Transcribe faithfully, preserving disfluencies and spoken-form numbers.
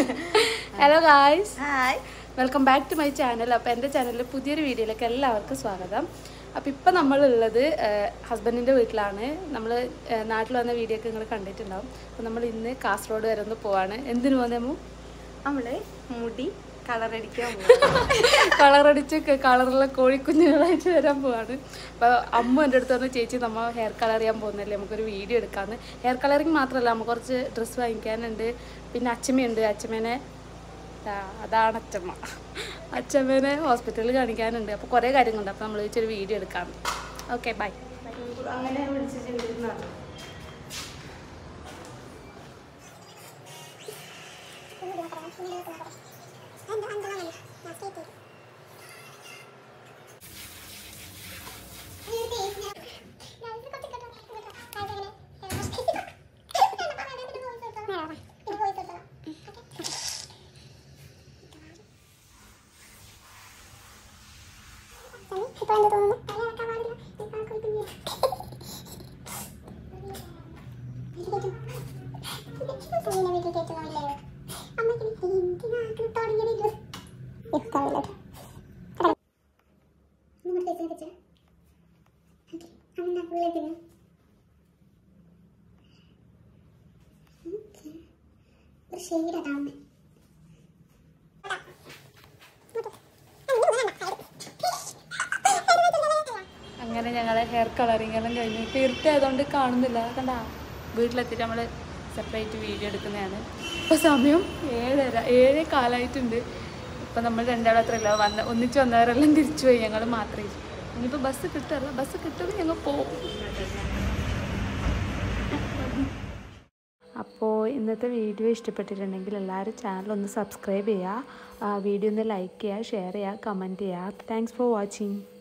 Hello guys, hi, welcome back to my channel. അപ്പോൾ എൻ്റെ ചാനലിൽ പുതിയൊരു വീഡിയോയിലേക്ക് എല്ലാവർക്കും സ്വാഗതം. അപ്പോൾ ഇപ്പോൾ നമ്മളുള്ളത് ഹസ്ബൻഡിൻ്റെ വീട്ടിലാണ്. നമ്മൾ നാട്ടിൽ വന്ന വീഡിയോ ഒക്കെ നിങ്ങൾ കണ്ടിട്ടുണ്ടാവും. അപ്പോൾ നമ്മൾ ഇന്ന് കാസർഗോഡ് വരെ ഒന്ന് പോവാണ്. എന്തിനു പോകുന്നേമോ? നമ്മൾ മുടി കളറടിക്കാൻ കളറടിച്ച് കളറുള്ള കോഴിക്കുഞ്ഞുങ്ങളായിട്ട് വരാൻ പോവാണ്. അപ്പോൾ അമ്മ എൻ്റെ അടുത്ത് പറഞ്ഞ ചേച്ചി നമ്മൾ ഹെയർ കളർ ചെയ്യാൻ പോകുന്നല്ലേ, നമുക്കൊരു വീഡിയോ എടുക്കാമെന്ന്. ഹെയർ കളറിങ് മാത്രമല്ല, നമുക്ക് കുറച്ച് ഡ്രസ്സ് വാങ്ങിക്കാനുണ്ട്. പിന്നെ അച്ഛമ്മയുണ്ട്. അച്ഛമ്മേനെ അതാണ് അച്ഛമ്മ. അച്ഛമ്മേനെ ഹോസ്പിറ്റലിൽ കാണിക്കാനുണ്ട്. അപ്പോൾ കുറേ കാര്യങ്ങളുണ്ട്. അപ്പോൾ നമ്മൾ വെച്ചൊരു വീഡിയോ എടുക്കാം. Okay, bye. അങ്ങനെ വിളിച്ചിട്ടുണ്ടായിരുന്നു. ഇപ്പോൾ എന്ത് തോന്നുന്നു? അങ്ങനെ ഞങ്ങൾ ഹെയർ കളറിങ് എല്ലാം കഴിഞ്ഞു. ഇപ്പോൾ ഇരുട്ടായതുകൊണ്ട് കാണുന്നില്ല. കണ്ട വീട്ടിലെത്തിയിട്ട് നമ്മൾ സെപ്പറേറ്റ് വീഡിയോ എടുക്കുന്നതാണ്. ഇപ്പോൾ സമയം ഏഴര ഏഴ് കാലമായിട്ടുണ്ട്. ഇപ്പം നമ്മൾ രണ്ടാളും അത്രയല്ല വന്ന ഒന്നിച്ച് വന്നവരെല്ലാം തിരിച്ചു പോയി. ഞങ്ങൾ മാത്രമേ. ഇനിയിപ്പോൾ ബസ് കിട്ടാറില്ല. ബസ് കിട്ടുമെങ്കിൽ ഞങ്ങൾ പോകും. അപ്പോൾ ഇന്നത്തെ വീഡിയോ ഇഷ്ടപ്പെട്ടിട്ടുണ്ടെങ്കിൽ എല്ലാവരും ചാനൽ ഒന്ന് സബ്സ്ക്രൈബ് ചെയ്യുക, വീഡിയോ ഒന്ന് ലൈക്ക് ചെയ്യുക, ഷെയർ ചെയ്യുക, കമൻറ്റ് ചെയ്യുക. Thanks for watching.